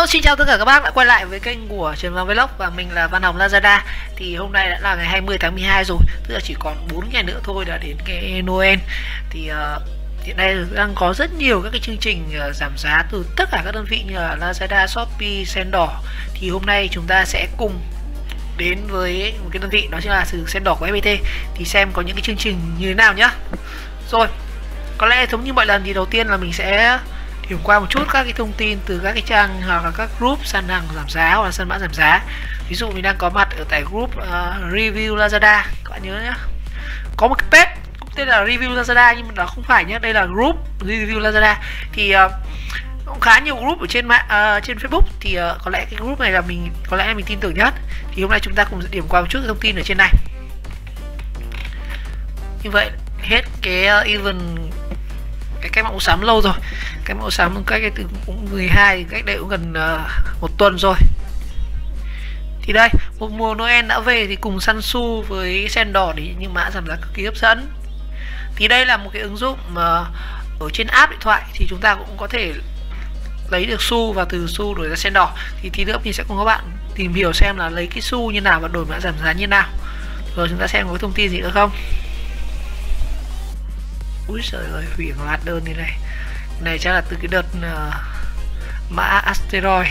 Xin chào tất cả các bác đã quay lại với kênh của Trần Văn Vlog và mình là Văn Hồng Lazada. Thì hôm nay đã là ngày 20 tháng 12 rồi, tức là chỉ còn 4 ngày nữa thôi đã đến cái Noel. Thì hiện nay đang có rất nhiều các cái chương trình giảm giá từ tất cả các đơn vị như là Lazada, Shopee, Sen Đỏ. Thì hôm nay chúng ta sẽ cùng đến với một cái đơn vị đó chính là sự Sen Đỏ của FPT thì xem có những cái chương trình như thế nào nhá. Rồi, có lẽ giống như mọi lần thì đầu tiên là mình sẽ điểm qua một chút các cái thông tin từ các cái trang hoặc là các group săn hàng giảm giá hoặc là săn mã giảm giá. Ví dụ mình đang có mặt ở tại group Review Lazada, các bạn nhớ nhé. Có một cái page cũng tên là Review Lazada nhưng mà nó không phải nhé, đây là group Review Lazada. Thì cũng khá nhiều group ở trên mạng trên Facebook thì có lẽ cái group này là có lẽ mình tin tưởng nhất. Thì hôm nay chúng ta cùng điểm qua một chút thông tin ở trên này. Như vậy hết cái event cái mạng mua sắm lâu rồi, cái mẫu sắm cách từ cũng 12 cách đây cũng gần một tuần rồi. Thì đây, một mùa Noel đã về thì cùng săn xu với Sen Đỏ để những mã giảm giá cực kỳ hấp dẫn. Thì đây là một cái ứng dụng mà ở trên app điện thoại thì chúng ta cũng có thể lấy được xu và từ xu đổi ra Sen Đỏ. Thì tí nữa mình sẽ cùng các bạn tìm hiểu xem là lấy cái xu như nào và đổi mã giảm giá như nào. Rồi chúng ta xem có thông tin gì nữa không. Úi trời ơi, hủy loạt đơn như này. Này chắc là từ cái đợt mã asteroid.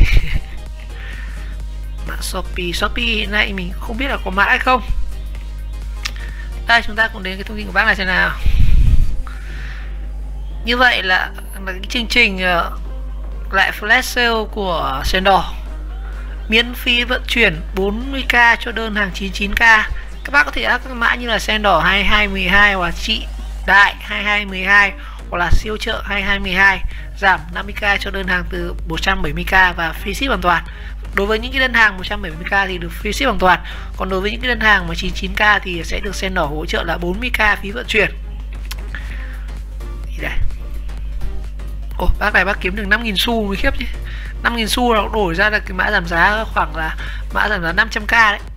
Mã Shopee hiện nay mình không biết là có mã hay không. Đây, chúng ta cùng đến cái thông tin của bác này xem nào. Như vậy là cái chương trình lại flash sale của Sen Đỏ, miễn phí vận chuyển 40k cho đơn hàng 99k. Các bác có thể áp các mã như là Sen Đỏ 2212 hoặc chị Đại 2212 hoặc là siêu chợ 2212, giảm 50k cho đơn hàng từ 170k và free ship hoàn toàn. Đối với những cái đơn hàng 170k thì được free ship hoàn toàn, còn đối với những cái đơn hàng mà 99k thì sẽ được Sen Đỏ hỗ trợ là 40k phí vận chuyển. Thì đây. Ồ, bác này bác kiếm được 5.000 xu mới khiếp chứ. 5.000 xu là đổi ra được cái mã giảm giá khoảng là mã giảm giá 500k đấy.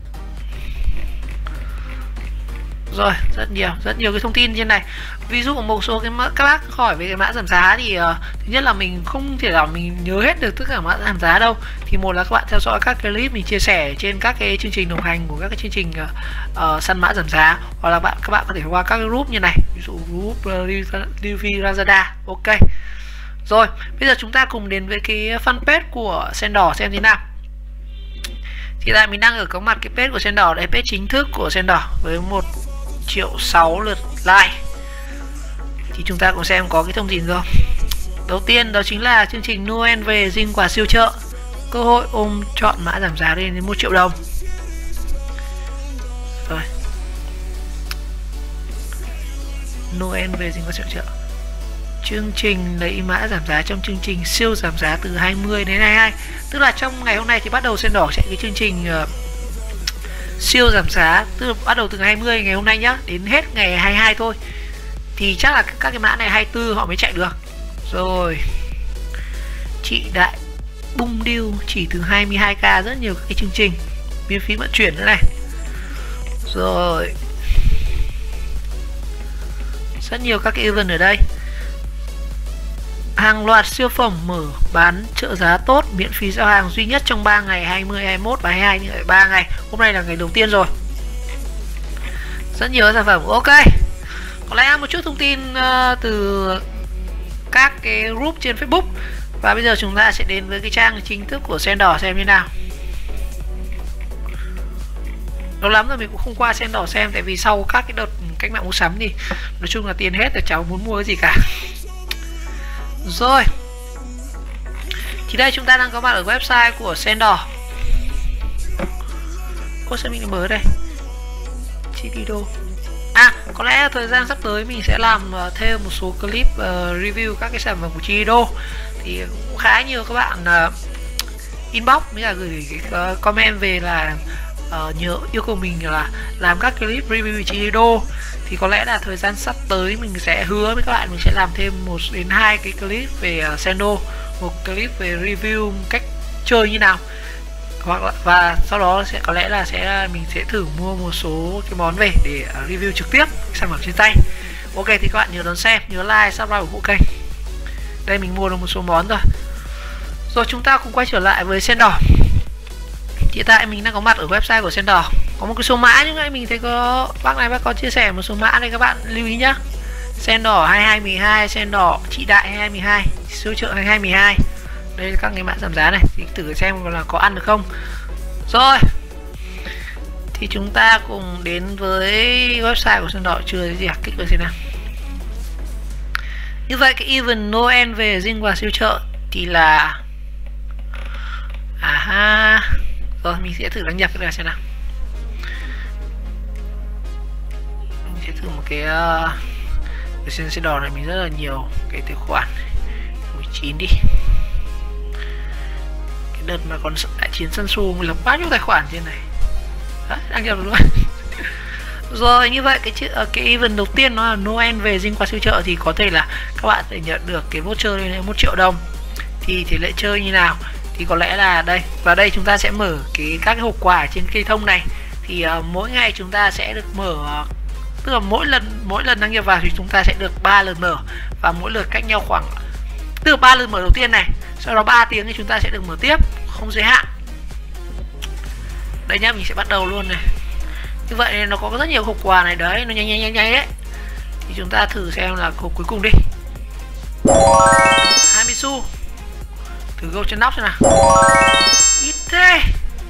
Rồi, rất nhiều cái thông tin trên này. Ví dụ một số cái các bác hỏi về cái mã giảm giá thì thứ nhất là mình không thể nào mình nhớ hết được tất cả mã giảm giá đâu. Thì một là các bạn theo dõi các clip mình chia sẻ trên các cái chương trình đồng hành của các cái chương trình săn mã giảm giá, hoặc là các bạn có thể qua các cái group như này, ví dụ group Review Lazada. Ok. Rồi, bây giờ chúng ta cùng đến với cái fanpage của Sen Đỏ xem thế nào. Thì tại mình đang ở có mặt cái page của Sen Đỏ, đây page chính thức của Sen Đỏ với 1.600.000 lượt like. Thì chúng ta cùng xem có cái thông tin gì không. Đầu tiên đó chính là chương trình Noel về dinh quà siêu chợ, cơ hội ôm chọn mã giảm giá lên đến 1 triệu đồng. Rồi, Noel về dinh quà siêu chợ, chương trình lấy mã giảm giá trong chương trình siêu giảm giá từ 20 đến 22. Tức là trong ngày hôm nay thì bắt đầu Sen Đỏ chạy cái chương trình siêu giảm giá, tức là bắt đầu từ ngày 20 ngày hôm nay nhá, đến hết ngày 22 thôi. Thì chắc là các cái mã này 24 họ mới chạy được. Rồi, chị Đại bung deal chỉ từ 22k, rất nhiều cái chương trình miễn phí vận chuyển nữa này. Rồi, rất nhiều các cái event ở đây. Hàng loạt siêu phẩm mở bán trợ giá tốt, miễn phí giao hàng duy nhất trong 3 ngày 20, 21 và 22, như vậy 3 ngày. Hôm nay là ngày đầu tiên rồi. Rất nhiều sản phẩm. Ok. Có lẽ một chút thông tin từ các cái group trên Facebook. Và bây giờ chúng ta sẽ đến với cái trang chính thức của Sen Đỏ xem như nào. Lâu lắm rồi mình cũng không qua Sen Đỏ xem, tại vì sau các cái đợt cách mạng mua sắm thì nói chung là tiền hết rồi, cháu muốn mua cái gì cả. Rồi, thì đây chúng ta đang có mặt ở website của Sen Đỏ. Cô sẽ mình mở đây Chidido. Có lẽ thời gian sắp tới mình sẽ làm thêm một số clip review các cái sản phẩm của Chidido. Thì cũng khá nhiều các bạn inbox mới là gửi cái comment về là nhớ yêu cầu mình là làm các clip review Chidido. Thì có lẽ là thời gian sắp tới mình sẽ hứa với các bạn mình sẽ làm thêm 1 đến 2 cái clip về Sendo, một clip về review cách chơi như nào, hoặc là, và sau đó sẽ có lẽ là mình sẽ thử mua một số cái món về để review trực tiếp sản phẩm trên tay. Ok, thì các bạn nhớ đón xem, nhớ like, subscribe ủng hộ kênh. Đây mình mua được một số món rồi. Rồi chúng ta cùng quay trở lại với sen đỏ. Hiện tại mình đang có mặt ở website của sen đỏ. Có một cái số mã nhưng mà mình thấy có bác có chia sẻ một số mã này, các bạn lưu ý nhá. Sen đỏ 2212, sen đỏ chị đại 2212, siêu trợ 2212. Đây là các cái mã giảm giá này, thì thử xem là có ăn được không. Rồi thì chúng ta cùng đến với website của sen đỏ chưa gì à, kích vào xem nào. Như vậy cái event Noel về dinh quà siêu trợ thì là rồi mình sẽ thử đăng nhập cái này xem nào. Mình sẽ thử một cái sen đỏ này, mình rất là nhiều cái tài khoản 19 đi. Cái đợt mà còn đại chiến sân su mình lập bao nhiêu tài khoản trên này. Đấy, đăng nhập luôn. Rồi như vậy cái event đầu tiên nó là Noel về dinh quà siêu trợ, thì có thể là các bạn sẽ nhận được cái voucher lên 1 triệu đồng. Thì tỷ lệ chơi như nào thì có lẽ là đây, và đây chúng ta sẽ mở các cái hộp quà trên cây thông này. Thì mỗi ngày chúng ta sẽ được mở, tức là mỗi lần đăng nhập vào thì chúng ta sẽ được 3 lần mở, và mỗi lượt cách nhau khoảng, từ 3 lần mở đầu tiên này, sau đó 3 tiếng thì chúng ta sẽ được mở tiếp, không giới hạn. Đây nhá, mình sẽ bắt đầu luôn này. Như vậy nên nó có rất nhiều hộp quà này đấy, nó nhanh đấy. Thì chúng ta thử xem là hộp cuối cùng đi. 20 xu. Thử gâu chân nóc xem nào. Ít thế.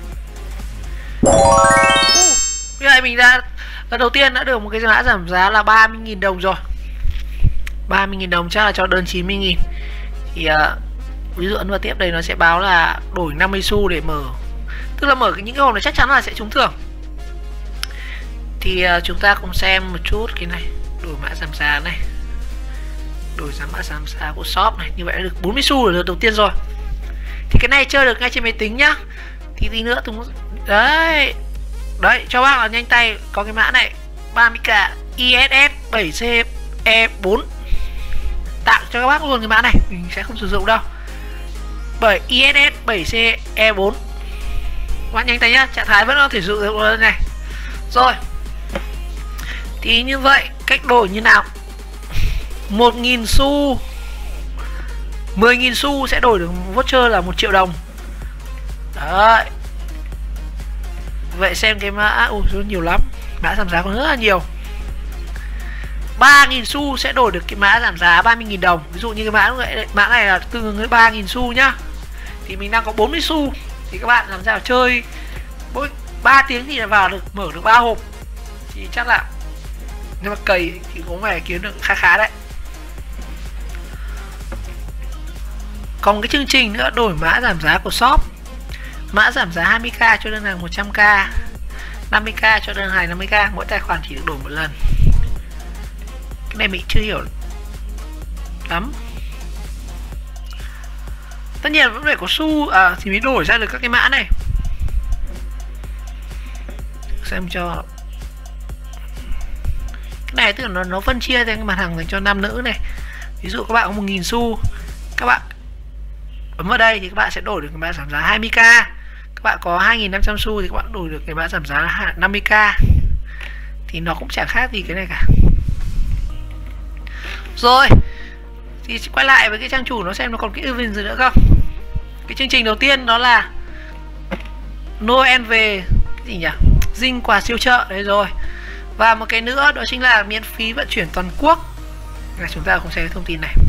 Bây giờ mình đã lần đầu tiên đã được một cái mã giảm giá là 30.000 đồng rồi. 30.000 đồng chắc là cho đơn 90.000. Thì ví dụ ấn vào tiếp đây nó sẽ báo là đổi 50 xu để mở. Tức là mở những cái hộp này chắc chắn là sẽ trúng thưởng. Thì chúng ta cùng xem một chút cái này, đổi mã giảm giá này, đổi mã giảm giá của shop này. Như vậy đã được 40 xu ở lượt đầu tiên rồi. Thì cái này chơi được ngay trên máy tính nhá. Thì tí nữa đấy cho bác là nhanh tay, có cái mã này 30k ISS 7CE4, tặng cho các bác luôn cái mã này, mình sẽ không sử dụng đâu. Bởi ISS 7CE4, các bạn nhanh tay nhá, trạng thái vẫn có thể sử dụng được này. Rồi thì như vậy cách đổi như nào? 1.000 xu, 10.000 xu sẽ đổi được voucher là 1 triệu đồng. Đấy. Vậy xem cái mã nhiều lắm, mã giảm giá còn rất là nhiều. 3.000 xu sẽ đổi được cái mã giảm giá 30.000 đồng. Ví dụ như cái mã này là tương ứng với 3.000 xu nhá. Thì mình đang có 40 xu. Thì các bạn làm sao chơi mỗi 3 tiếng thì vào được mở được 3 hộp. Thì chắc là nếu mà cày thì cũng phải kiếm được khá đấy. Còn cái chương trình nữa, đổi mã giảm giá của shop. Mã giảm giá 20k cho đơn hàng 100k, 50k cho đơn hàng 50k, mỗi tài khoản chỉ được đổi một lần. Cái này mình chưa hiểu lắm. Tất nhiên vẫn phải có xu thì mới đổi ra được các cái mã này. Xem cho cái này, tức là nó phân chia thành mặt hàng dành cho nam nữ này. Ví dụ các bạn có 1.000 xu, các bạn bấm vào đây thì các bạn sẽ đổi được cái mã giảm giá 20k. Các bạn có 2.500 xu thì các bạn đổi được cái mã giảm giá 50k. Thì nó cũng chẳng khác gì cái này cả. Rồi thì quay lại với cái trang chủ nó xem nó còn cái event gì nữa không. Cái chương trình đầu tiên đó là Noel về cái gì nhỉ, dinh quà siêu trợ đấy rồi. Và một cái nữa đó chính là miễn phí vận chuyển toàn quốc. Chúng ta cùng xem cái thông tin này.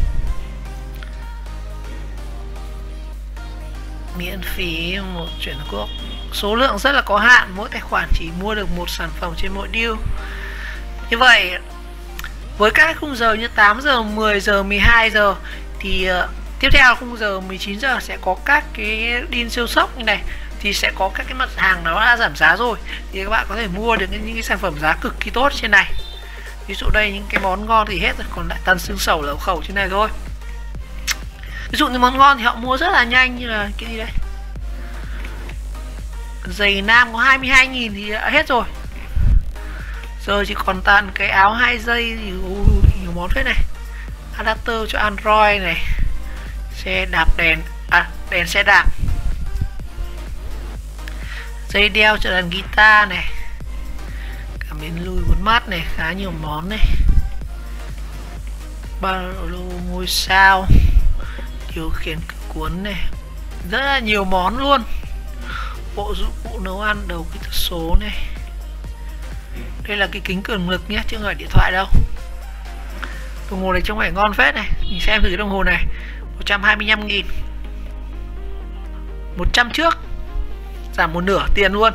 Miễn phí một chuyển toàn quốc, số lượng rất là có hạn, mỗi tài khoản chỉ mua được một sản phẩm trên mỗi deal. Như vậy với các khung giờ như 8 giờ, 10 giờ, 12 giờ thì tiếp theo khung giờ 19 giờ sẽ có các cái deal siêu sốc như này. Thì sẽ có các cái mặt hàng nó đã giảm giá rồi, thì các bạn có thể mua được những cái sản phẩm giá cực kỳ tốt trên này. Ví dụ đây những cái món ngon thì hết rồi, còn lại toàn xương sầu lẩu khẩu trên này thôi. Ví dụ như món ngon thì họ mua rất là nhanh, như là cái gì đây, giày nam có 22.000 thì đã hết rồi. Giờ chỉ còn toàn cái áo 2 giây thì nhiều món thế này. Adapter cho Android này, xe đạp đèn xe đạp, dây đeo cho đàn guitar này, cảm biến lùi một mắt này, khá nhiều món này. Ba lô ngôi sao, điều khiển cuốn này, rất là nhiều món luôn. Bộ dụng cụ nấu ăn, đầu kỹ thuật số này. Đây là cái kính cường lực nhé, chứ không phải điện thoại đâu. Đồng hồ này trông phải ngon phết này. Mình xem thử cái đồng hồ này, 125.000, 100 trước, giảm một nửa tiền luôn.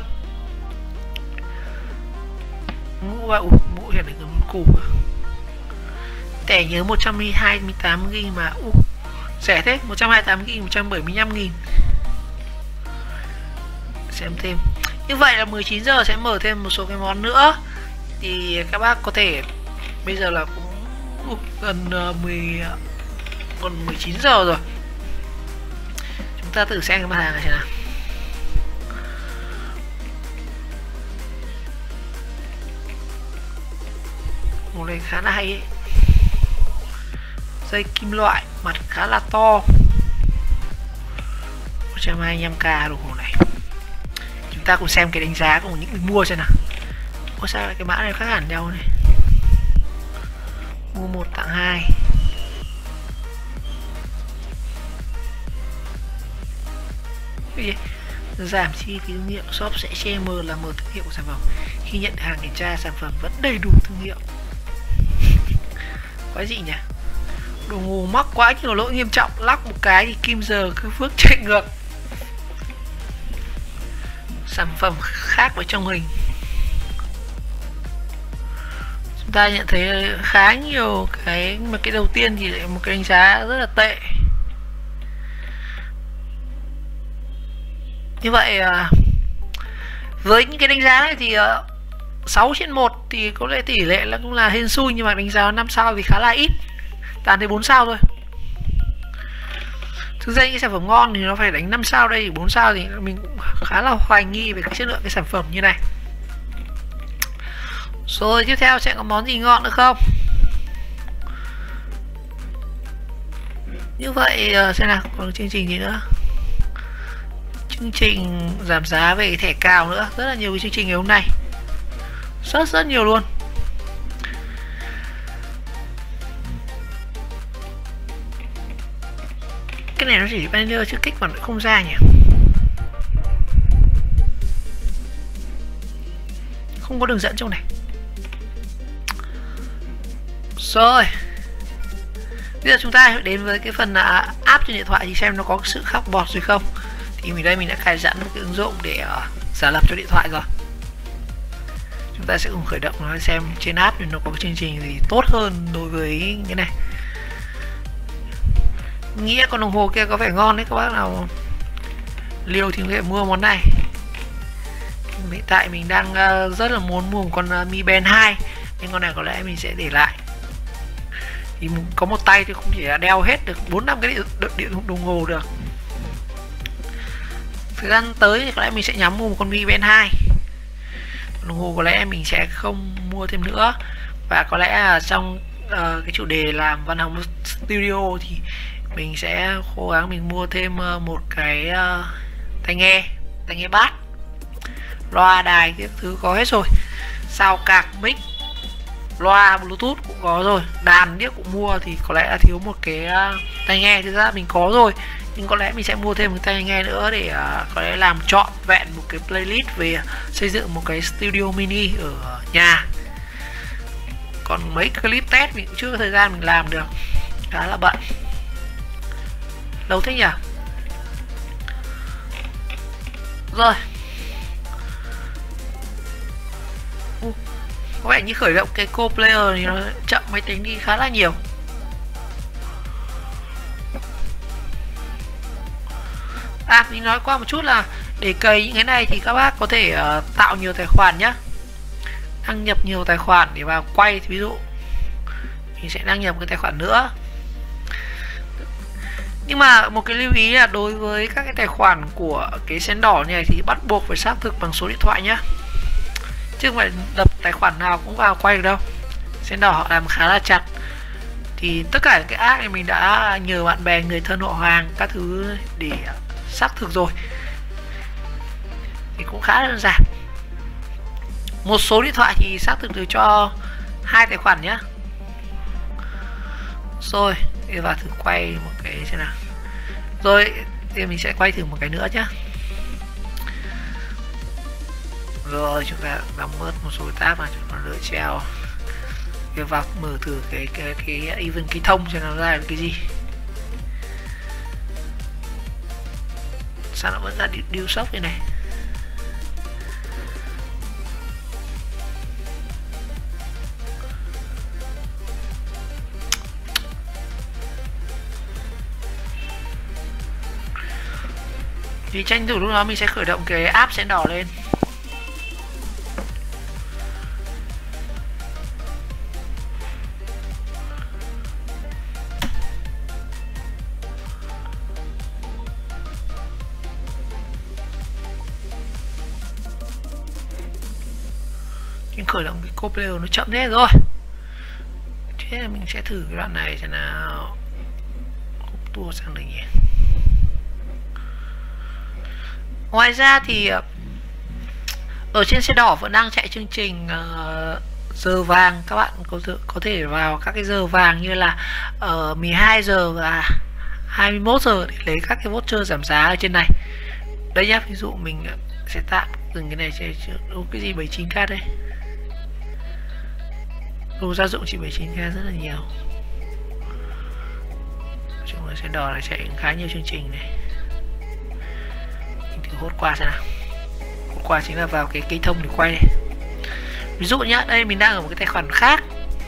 Mũ vào, mũ hiện này cái củ. Thẻ nhớ 128GB mà rẻ thế, 128GB, 175.000. Xem thêm. Như vậy là 19 giờ sẽ mở thêm một số cái món nữa. Thì các bác có thể, bây giờ là cũng gần 19 giờ rồi. Chúng ta thử xem cái mặt hàng này nào. Một này khá là hay ấy. Dây kim loại, mặt khá là to, 125k đồng hồ này. Chúng ta cùng xem cái đánh giá của những người mua xem nào. Có sao lại cái mã này khác hẳn nhau này. Mua 1 tặng 2. Cái gì? Giảm chi phí thương hiệu, shop sẽ che mờ là mở thương hiệu của sản phẩm. Khi nhận hàng kiểm tra sản phẩm vẫn đầy đủ thương hiệu. Quái gì nhỉ? Đồng hồ mắc quá nhiều lỗi nghiêm trọng, lắc một cái thì kim giờ cứ phước chạy ngược. Sản phẩm khác với trong hình. Chúng ta nhận thấy khá nhiều cái, mà cái đầu tiên thì lại một cái đánh giá rất là tệ. Như vậy với những cái đánh giá này thì 6/1 thì có lẽ tỷ lệ là cũng là hên xui, nhưng mà đánh giá 5 sao thì khá là ít, toàn thấy 4 sao thôi. Thực ra những cái sản phẩm ngon thì nó phải đánh 5 sao, đây 4 sao thì mình cũng khá là hoài nghi về cái chất lượng cái sản phẩm như này. Rồi tiếp theo sẽ có món gì ngon nữa không? Như vậy xem nào, còn chương trình gì nữa? Chương trình giảm giá về thẻ cào nữa, rất là nhiều cái chương trình ngày hôm nay, rất nhiều luôn. Cái này nó chỉ banner chứ kích còn không ra nhỉ? Không có đường dẫn trong này. Rồi, bây giờ chúng ta đến với cái phần app trên điện thoại thì xem nó có sự khác bọt gì không. Thì mình đã cài sẵn một cái ứng dụng để giả lập cho điện thoại rồi. Chúng ta sẽ cùng khởi động nó xem trên app thì nó có cái chương trình gì tốt hơn đối với cái này. Nghĩa con đồng hồ kia có vẻ ngon đấy, các bác nào liều thì có thể mua món này. Hiện tại mình đang rất là muốn mua một con Mi Band 2, nhưng con này có lẽ mình sẽ để lại. Thì có một tay thì không chỉ là đeo hết được 4-5 cái điện đồng hồ được. Thời gian tới thì có lẽ mình sẽ nhắm mua một con Mi Band 2. Đồng hồ có lẽ mình sẽ không mua thêm nữa. Và có lẽ là trong cái chủ đề làm Văn Hồng Studio thì mình sẽ cố gắng mình mua thêm một cái tai nghe bass, loa đài cái thứ có hết rồi, sao cạc mic, loa Bluetooth cũng có rồi, đàn điếc cũng mua, thì có lẽ là thiếu một cái tai nghe. Thực ra mình có rồi, nhưng có lẽ mình sẽ mua thêm một tai nghe nữa để có lẽ làm trọn vẹn một cái playlist về xây dựng một cái studio mini ở nhà. Còn mấy clip test mình cũng chưa có thời gian mình làm được, khá là bận. Lâu thế nhỉ? Rồi, có vẻ như khởi động cái Co-Player thì nó chậm máy tính đi khá là nhiều. Mình nói qua một chút là để cày những cái này thì các bác có thể tạo nhiều tài khoản nhé, đăng nhập nhiều tài khoản để vào quay. Ví dụ mình sẽ đăng nhập cái tài khoản nữa. Nhưng mà một cái lưu ý là đối với các cái tài khoản của cái sen đỏ này thì bắt buộc phải xác thực bằng số điện thoại nhé, chứ không phải lập tài khoản nào cũng vào quay được đâu. Sen đỏ họ làm khá là chặt. Thì tất cả cái app này mình đã nhờ bạn bè, người thân, họ hàng các thứ để xác thực rồi, thì cũng khá đơn giản. Một số điện thoại thì xác thực được cho 2 tài khoản nhé. Rồi, bây giờ thử quay một cái xem nào. Rồi thì mình sẽ quay thử một cái nữa nhé. Rồi chúng ta đóng bớt một số tab mà cho nó đỡ treo. Để vào mở thử cái even cái thông cho nó ra được cái gì. Sao nó vẫn ra điêu sốc như này. Thì tranh thủ lúc đó mình sẽ khởi động cái app sẽ đỏ lên. Nhưng khởi động cái coplayer nó chậm thế rồi. Thế là mình sẽ thử cái đoạn này cho nào. Tua sang đây nhỉ. Ngoài ra thì ở trên xe đỏ vẫn đang chạy chương trình giờ vàng. Các bạn có thể vào các cái giờ vàng như là 12 giờ và 21 giờ để lấy các cái voucher giảm giá ở trên này. Đây nhá, ví dụ mình sẽ tạm dừng cái này đâu cái gì 79k đây. Đồ gia dụng chỉ 79k rất là nhiều. Chúng ta sẽ đỏ là chạy khá nhiều chương trình này. Mình thử hốt qua xem nào. Hốt qua chính là vào cái cây thông để quay này. Ví dụ nhá, đây mình đang ở một cái tài khoản khác.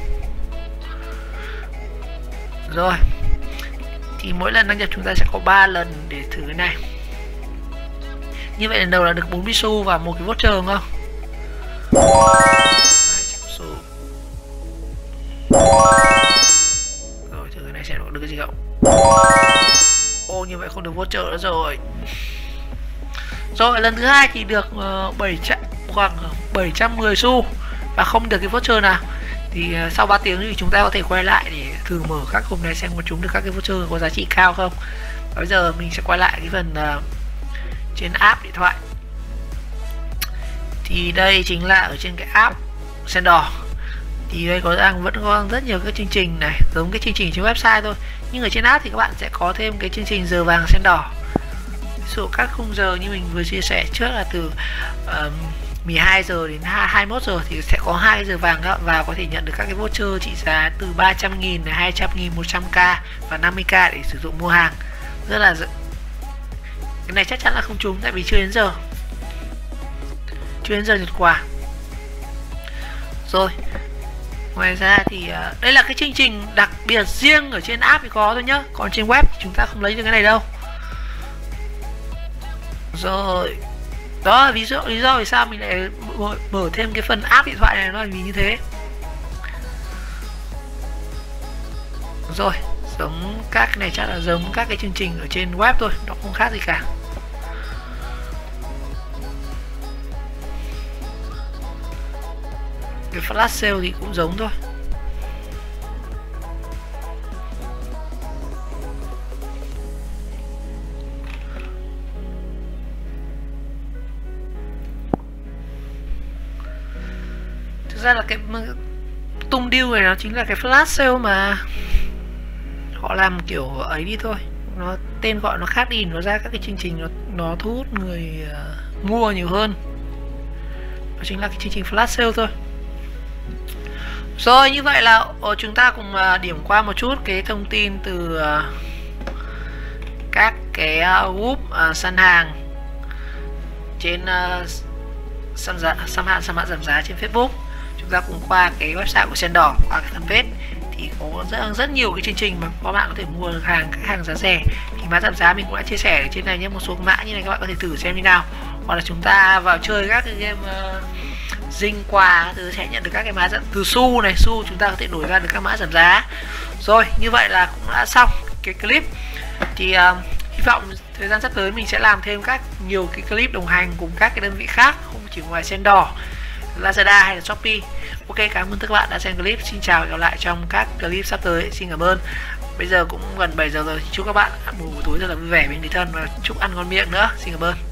Rồi. Thì mỗi lần đăng nhập chúng ta sẽ có 3 lần để thử cái này. Như vậy lần đầu là được 40 xu và một cái voucher đúng không? Rồi thử cái này xem được cái gì không. Ô như vậy không được voucher nữa rồi. Rồi lần thứ hai thì được khoảng 710 xu và không được cái voucher nào. Thì sau 3 tiếng thì chúng ta có thể quay lại để thử mở các hộp này xem có chúng được các cái voucher có giá trị cao không. Và bây giờ mình sẽ quay lại cái phần trên app điện thoại. Thì đây chính là ở trên cái app sen đỏ. Thì đây vẫn có rất nhiều các chương trình này, giống cái chương trình trên website thôi. Nhưng ở trên app thì các bạn sẽ có thêm cái chương trình giờ vàng sen đỏ. Ví dụ các khung giờ như mình vừa chia sẻ trước là từ 12 giờ đến 21 giờ thì sẽ có 2 giờ vàng đó, và có thể nhận được các cái voucher trị giá từ 300.000 đến 200.000, 100k và 50k để sử dụng mua hàng. Rất là cái này chắc chắn là không trúng tại vì chưa đến giờ. Chưa đến giờ nhận quà. Rồi. Ngoài ra thì đây là cái chương trình đặc biệt riêng ở trên app thì có thôi nhá. Còn trên web thì chúng ta không lấy được cái này đâu. Rồi. Đó là lý do vì sao mình lại mở thêm cái phần app điện thoại này, nó là vì như thế. Rồi, giống các cái này chắc là giống các cái chương trình ở trên web thôi, nó không khác gì cả. Cái flash sale thì cũng giống thôi. Thực ra là cái tung deal này nó chính là cái flash sale mà họ làm kiểu ấy đi thôi, nó tên gọi nó khác đi, nó ra các cái chương trình nó thu hút người mua nhiều hơn. Đó chính là cái chương trình flash sale thôi. Rồi như vậy là chúng ta cùng điểm qua một chút cái thông tin từ các cái group săn hàng trên săn hạn giảm giá trên Facebook. Chúng ta cùng qua cái website của Sen Đỏ, qua cái fanpage thì có rất nhiều cái chương trình mà các bạn có thể mua được các hàng giá rẻ. Thì mã giảm giá mình cũng đã chia sẻ ở trên này nhé, một số mã như này các bạn có thể thử xem như nào. Hoặc là chúng ta vào chơi các cái game dinh quà từ sẽ nhận được các cái mã giảm từ xu này, xu chúng ta có thể đổi ra được các mã giảm giá. Rồi như vậy là cũng đã xong cái clip. Thì hy vọng thời gian sắp tới mình sẽ làm thêm nhiều cái clip đồng hành cùng các cái đơn vị khác, không chỉ ngoài Sen Đỏ, Lazada hay là Shopee. Ok, cảm ơn các bạn đã xem clip. Xin chào và gặp lại trong các clip sắp tới. Xin cảm ơn. Bây giờ cũng gần 7 giờ rồi. Chúc các bạn một buổi tối rất là vui vẻ bên người thân và chúc ăn ngon miệng nữa. Xin cảm ơn.